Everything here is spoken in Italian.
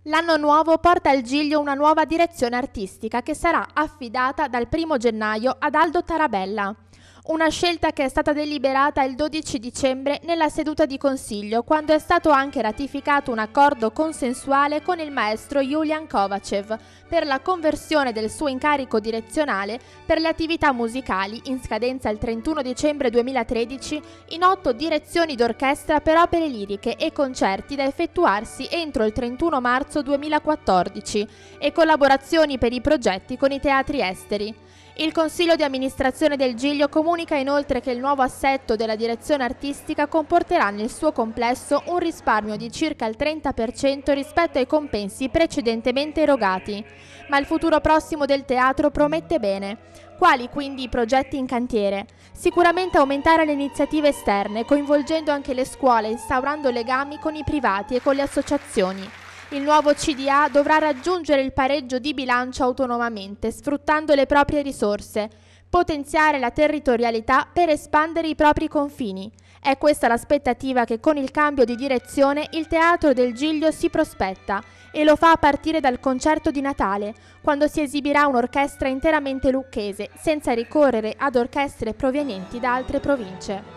L'anno nuovo porta al Giglio una nuova direzione artistica che sarà affidata dal 1° gennaio ad Aldo Tarabella. Una scelta che è stata deliberata il 12 dicembre nella seduta di consiglio, quando è stato anche ratificato un accordo consensuale con il maestro Julian Kovacev per la conversione del suo incarico direzionale per le attività musicali in scadenza il 31 dicembre 2013 in 8 direzioni d'orchestra per opere liriche e concerti da effettuarsi entro il 31 marzo 2014 e collaborazioni per i progetti con i teatri esteri. Il Consiglio di amministrazione del Giglio comunica inoltre che il nuovo assetto della direzione artistica comporterà nel suo complesso un risparmio di circa il 30% rispetto ai compensi precedentemente erogati. Ma il futuro prossimo del teatro promette bene. Quali quindi i progetti in cantiere? Sicuramente aumentare le iniziative esterne, coinvolgendo anche le scuole, instaurando legami con i privati e con le associazioni. Il nuovo CDA dovrà raggiungere il pareggio di bilancio autonomamente, sfruttando le proprie risorse, potenziare la territorialità per espandere i propri confini. È questa l'aspettativa che con il cambio di direzione il Teatro del Giglio si prospetta e lo fa a partire dal concerto di Natale, quando si esibirà un'orchestra interamente lucchese, senza ricorrere ad orchestre provenienti da altre province.